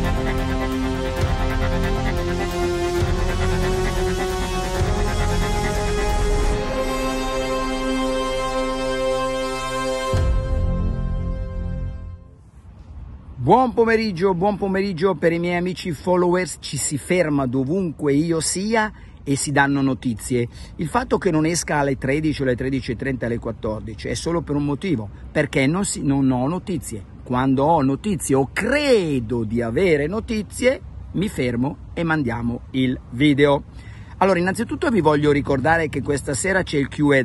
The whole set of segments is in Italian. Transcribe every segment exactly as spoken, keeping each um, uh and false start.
Buon pomeriggio, buon pomeriggio per i miei amici followers. Ci si ferma dovunque io sia e si danno notizie. Il fatto che non esca alle tredici, alle tredici e trenta, alle quattordici è solo per un motivo, perché non, si, non ho notizie. Quando ho notizie o credo di avere notizie, mi fermo e mandiamo il video. Allora, innanzitutto vi voglio ricordare che questa sera c'è il Q and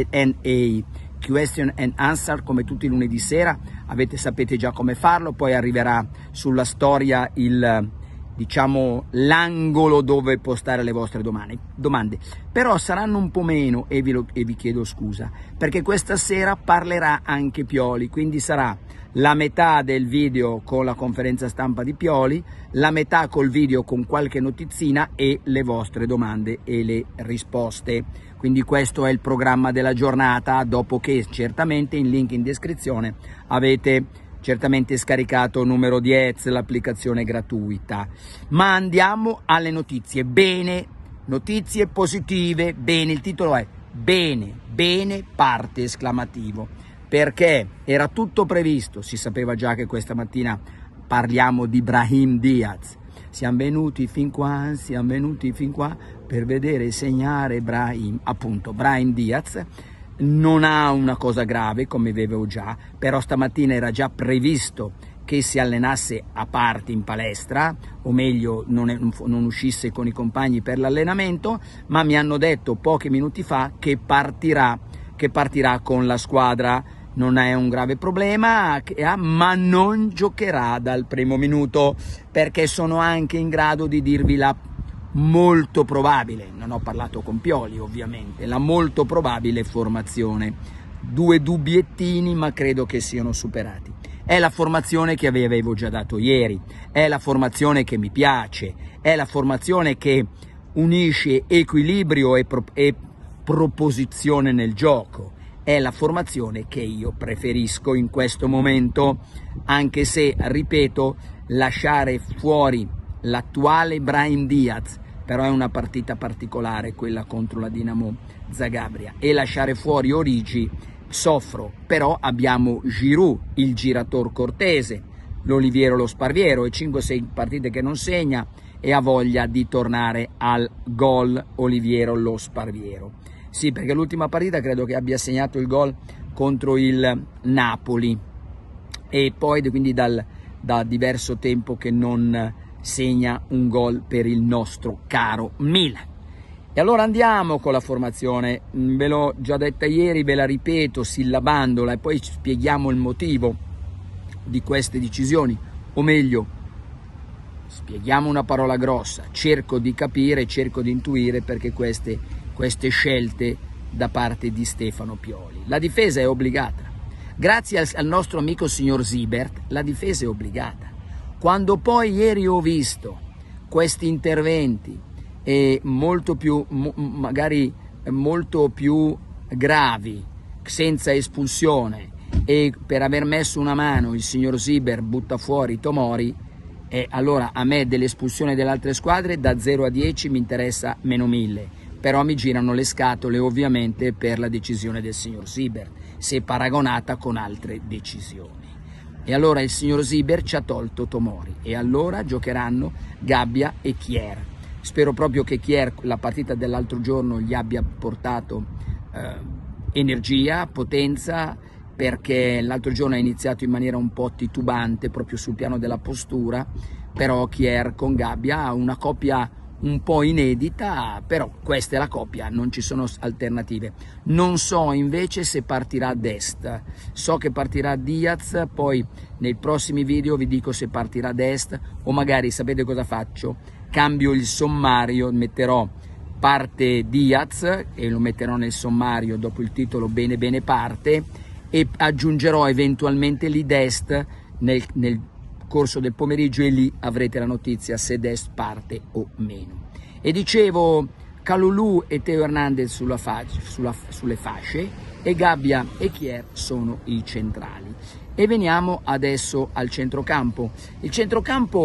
A, Question and Answer, come tutti i lunedì sera. Avete, sapete già come farlo, poi arriverà sulla storia il, diciamo, l'angolo dove postare le vostre domande, domande. Però saranno un po' meno e vi, lo, e vi chiedo scusa, perché questa sera parlerà anche Pioli, quindi sarà la metà del video con la conferenza stampa di Pioli, la metà col video con qualche notizina e le vostre domande e le risposte. Quindi questo è il programma della giornata, dopo che certamente in link in descrizione avete certamente scaricato numero dieci, l'applicazione gratuita. Ma andiamo alle notizie. Bene, notizie positive, bene, il titolo è bene, bene, parte esclamativo. Perché era tutto previsto, si sapeva già che questa mattina parliamo di Brahim Diaz. Siamo venuti fin qua, siamo venuti fin qua per vedere segnare Brahim, appunto Brahim Diaz. Non ha una cosa grave, come vedevo già, però stamattina era già previsto che si allenasse a parte in palestra, o meglio non, è, non uscisse con i compagni per l'allenamento, ma mi hanno detto pochi minuti fa che partirà, che partirà con la squadra. Non è un grave problema, ma non giocherà dal primo minuto, perché sono anche in grado di dirvi la molto probabile, non ho parlato con Pioli ovviamente, la molto probabile formazione. Due dubbiettini, ma credo che siano superati. È la formazione che vi avevo già dato ieri, è la formazione che mi piace, è la formazione che unisce equilibrio e, pro e proposizione nel gioco. È la formazione che io preferisco in questo momento, anche se, ripeto, lasciare fuori l'attuale Brahim Diaz, però è una partita particolare quella contro la Dinamo Zagabria, e lasciare fuori Origi soffro. Però abbiamo Giroud, il girator cortese, l'Oliviero lo Sparviero, e cinque sei partite che non segna e ha voglia di tornare al gol Oliviero lo Sparviero. Sì, perché l'ultima partita credo che abbia segnato il gol contro il Napoli e poi quindi dal, da diverso tempo che non segna un gol per il nostro caro Milan. E allora andiamo con la formazione, ve l'ho già detta ieri, ve la ripeto sillabandola e poi spieghiamo il motivo di queste decisioni, o meglio, spieghiamo una parola grossa, cerco di capire, cerco di intuire perché queste queste scelte da parte di Stefano Pioli. La difesa è obbligata. Grazie al, al nostro amico signor Siebert, la difesa è obbligata. Quando poi ieri ho visto questi interventi e molto più, mo, magari molto più gravi, senza espulsione, e per aver messo una mano il signor Siebert butta fuori Tomori, e allora a me dell'espulsione delle altre squadre da zero a dieci mi interessa meno mille. Però mi girano le scatole ovviamente per la decisione del signor Siebert, se paragonata con altre decisioni. E allora il signor Siebert ci ha tolto Tomori e allora giocheranno Gabbia e Kier. Spero proprio che Kier la partita dell'altro giorno gli abbia portato eh, energia, potenza, perché l'altro giorno ha iniziato in maniera un po' titubante proprio sul piano della postura, però Kier con Gabbia ha una coppia un po' inedita, però questa è la coppia, non ci sono alternative. Non so invece se partirà Dest, so che partirà Diaz, poi nei prossimi video vi dico se partirà Dest, o magari sapete cosa faccio? Cambio il sommario, metterò parte Diaz e lo metterò nel sommario dopo il titolo bene bene parte, e aggiungerò eventualmente lì Dest nel, nel corso del pomeriggio, e lì avrete la notizia se Dest parte o meno. E dicevo, Kalulu e Teo Hernandez sulla fascia, sulla, sulle fasce, e Gabbia e Kier sono i centrali. E veniamo adesso al centrocampo. Il centrocampo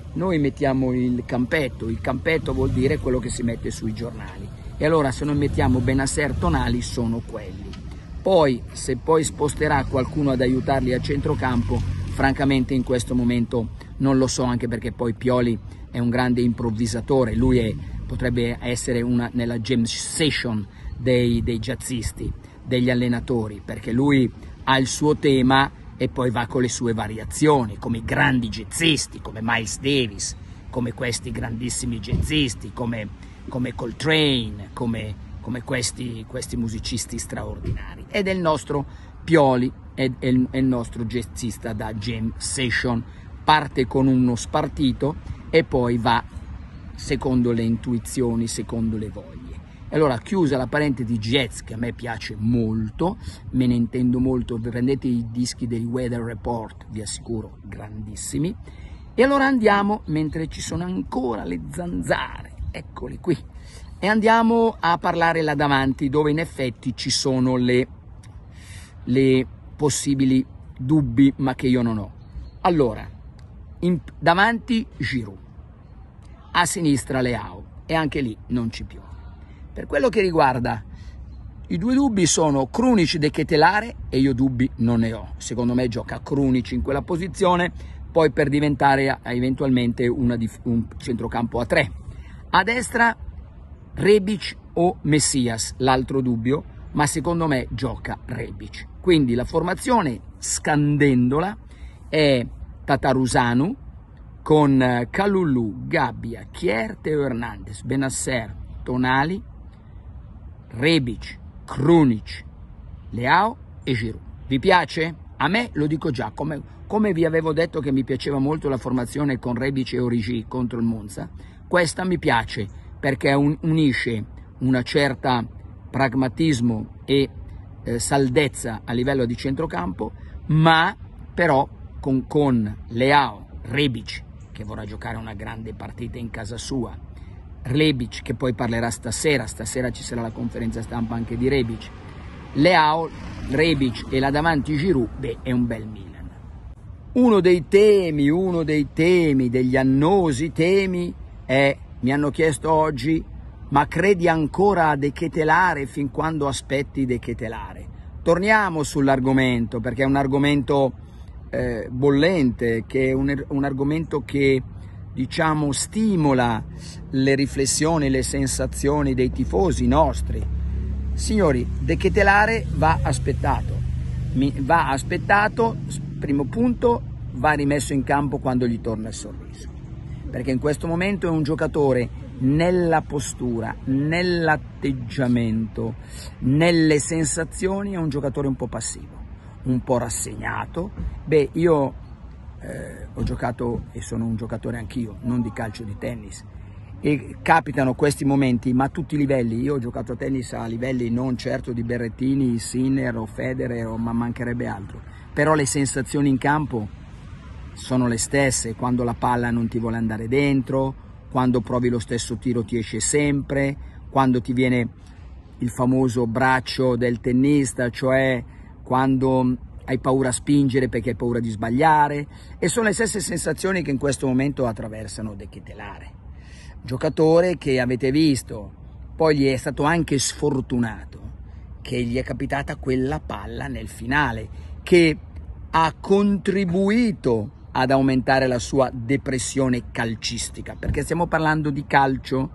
noi mettiamo il campetto, il campetto vuol dire quello che si mette sui giornali, e allora se noi mettiamo Benasser tonali sono quelli. Poi se poi sposterà qualcuno ad aiutarli a centrocampo, francamente in questo momento non lo so, anche perché poi Pioli è un grande improvvisatore, lui è, potrebbe essere una, nella jam session dei, dei jazzisti, degli allenatori, perché lui ha il suo tema e poi va con le sue variazioni, come i grandi jazzisti, come Miles Davis, come questi grandissimi jazzisti, come, come Coltrane, come, come questi, questi musicisti straordinari. Ed è il nostro Pioli, è, è, il, è il nostro jazzista da jam session, parte con uno spartito e poi va secondo le intuizioni, secondo le voglie. E allora, chiusa la parentesi jazz, che a me piace molto, me ne intendo molto, prendete i dischi dei Weather Report, vi assicuro, grandissimi. E allora andiamo, mentre ci sono ancora le zanzare, eccoli qui, e andiamo a parlare là davanti, dove in effetti ci sono le, le possibili dubbi, ma che io non ho. Allora, in, davanti Giroud, a sinistra Leao, e anche lì non ci piove. Per quello che riguarda i due dubbi sono Krunic De Ketelaere, e io dubbi non ne ho. Secondo me gioca Krunic in quella posizione, poi per diventare eventualmente una di, un centrocampo a tre. A destra Rebic o Messias, l'altro dubbio, ma secondo me gioca Rebic. Quindi la formazione, scandendola, è Tatarusanu con Kalulu, Gabbia, Kjaer, Theo Hernandez, Benasser, Tonali, Rebic, Krunic, Leao e Giroud. Vi piace? A me, lo dico già, come, come vi avevo detto che mi piaceva molto la formazione con Rebic e Origi contro il Monza, questa mi piace perché un, unisce una certa pragmatismo e eh, saldezza a livello di centrocampo, ma però con, con Leao, Rebic, che vorrà giocare una grande partita in casa sua, Rebic che poi parlerà stasera, stasera ci sarà la conferenza stampa anche di Rebic, Leao, Rebic e là davanti Giroud, beh, è un bel Milan. Uno dei temi, uno dei temi, degli annosi temi è, mi hanno chiesto oggi, ma credi ancora a De Ketelaere fin quando aspetti De Ketelaere? Torniamo sull'argomento, perché è un argomento eh, bollente, che è un, un argomento che diciamo stimola le riflessioni, le sensazioni dei tifosi nostri. Signori, De Ketelaere va aspettato, Mi, va aspettato, primo punto, va rimesso in campo quando gli torna il sorriso, perché in questo momento è un giocatore nella postura, nell'atteggiamento, nelle sensazioni, è un giocatore un po' passivo, un po' rassegnato. Beh, io Eh, ho giocato e sono un giocatore anch'io, non di calcio, di tennis, e capitano questi momenti, ma a tutti i livelli. Io ho giocato a tennis a livelli non certo di Berrettini, Sinner o Federer, o, ma mancherebbe altro, però le sensazioni in campo sono le stesse, quando la palla non ti vuole andare dentro, quando provi lo stesso tiro ti esce sempre, quando ti viene il famoso braccio del tennista, cioè quando hai paura a spingere perché hai paura di sbagliare, e sono le stesse sensazioni che in questo momento attraversano De Ketelaere. Giocatore che avete visto, poi gli è stato anche sfortunato, che gli è capitata quella palla nel finale, che ha contribuito ad aumentare la sua depressione calcistica, perché stiamo parlando di calcio,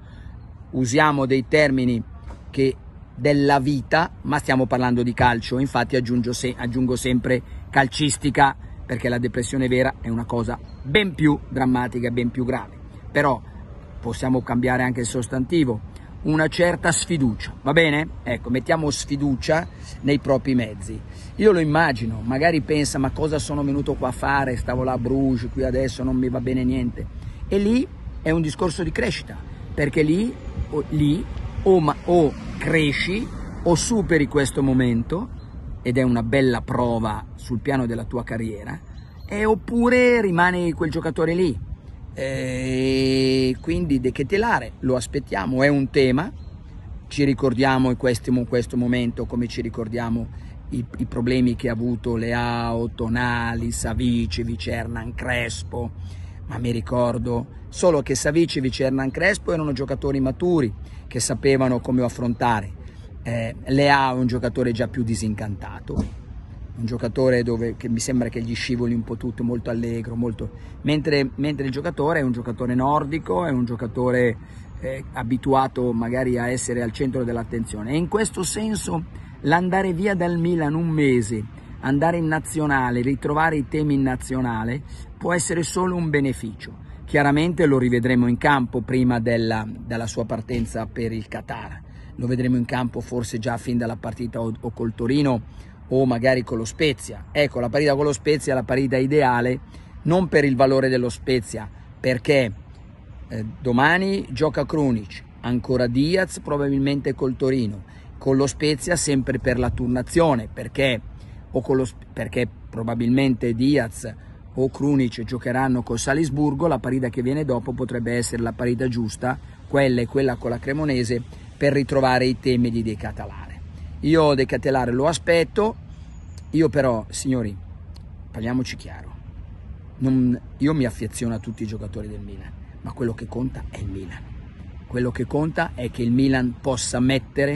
usiamo dei termini che della vita, ma stiamo parlando di calcio, infatti aggiungo, se, aggiungo sempre calcistica, perché la depressione vera è una cosa ben più drammatica e ben più grave, però possiamo cambiare anche il sostantivo, una certa sfiducia, va bene? Ecco, mettiamo sfiducia nei propri mezzi. Io lo immagino, magari pensa, ma cosa sono venuto qua a fare, stavo là a Bruges, qui adesso non mi va bene niente, e lì è un discorso di crescita, perché lì, o, lì o, ma, o cresci o superi questo momento, ed è una bella prova sul piano della tua carriera, e oppure rimani quel giocatore lì. E quindi De Ketelaere lo aspettiamo, è un tema, ci ricordiamo in questo, in questo momento come ci ricordiamo i, i problemi che ha avuto Leao, Tonali, Savicevic, Hernan Crespo, ma mi ricordo solo che Savicevic e Hernan Crespo erano giocatori maturi che sapevano come affrontare. Eh, Leao è un giocatore già più disincantato, un giocatore dove che mi sembra che gli scivoli un po' tutto, molto allegro, molto... Mentre, mentre il giocatore è un giocatore nordico, è un giocatore eh, abituato magari a essere al centro dell'attenzione, e in questo senso l'andare via dal Milan un mese, andare in nazionale, ritrovare i temi in nazionale può essere solo un beneficio. Chiaramente lo rivedremo in campo prima della, della sua partenza per il Qatar, lo vedremo in campo forse già fin dalla partita o, o col Torino o magari con lo Spezia. Ecco, la partita con lo Spezia è la partita ideale, non per il valore dello Spezia, perché eh, domani gioca Krunic, ancora Diaz probabilmente col Torino, con lo Spezia sempre per la turnazione, perché, o con lo, perché probabilmente Diaz o Krunic giocheranno col Salisburgo. La partita che viene dopo potrebbe essere la partita giusta, quella e quella con la Cremonese, per ritrovare i temi di De Ketelare. Io De Ketelare lo aspetto, io però, signori, parliamoci chiaro, non, io mi affeziono a tutti i giocatori del Milan, ma quello che conta è il Milan. Quello che conta è che il Milan possa mettere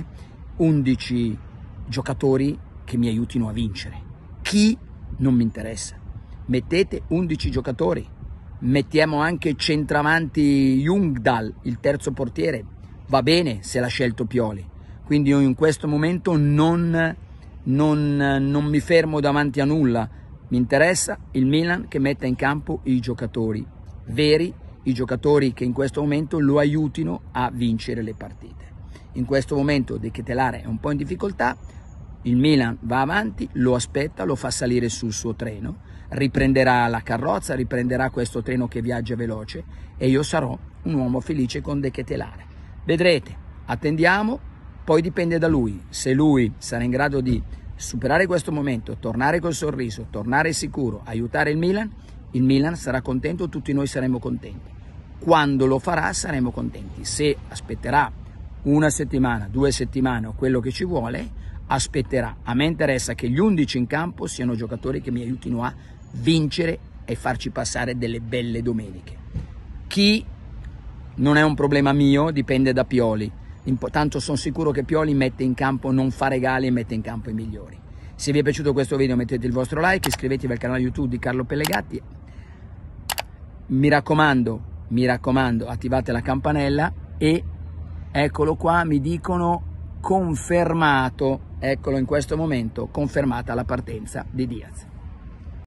undici giocatori che mi aiutino a vincere. Chi? Non mi interessa. Mettete undici giocatori, mettiamo anche centravanti Jungdal, il terzo portiere, va bene se l'ha scelto Pioli. Quindi io in questo momento non, non, non mi fermo davanti a nulla, mi interessa il Milan che metta in campo i giocatori veri, i giocatori che in questo momento lo aiutino a vincere le partite. In questo momento De Ketelare è un po' in difficoltà, il Milan va avanti, lo aspetta, lo fa salire sul suo treno, riprenderà la carrozza, riprenderà questo treno che viaggia veloce, e io sarò un uomo felice con De Ketelare. Vedrete, attendiamo, poi dipende da lui. Se lui sarà in grado di superare questo momento, tornare col sorriso, tornare sicuro, aiutare il Milan, il Milan sarà contento, tutti noi saremo contenti. Quando lo farà saremo contenti. Se aspetterà una settimana, due settimane o quello che ci vuole, aspetterà. A me interessa che gli undici in campo siano giocatori che mi aiutino a vincere e farci passare delle belle domeniche. Chi non è un problema mio, dipende da Pioli. Tanto sono sicuro che Pioli mette in campo, non fa regali e mette in campo i migliori. Se vi è piaciuto questo video mettete il vostro like, iscrivetevi al canale YouTube di Carlo Pellegatti. Mi raccomando, mi raccomando, attivate la campanella e eccolo qua, mi dicono confermato, eccolo in questo momento, confermata la partenza di Diaz.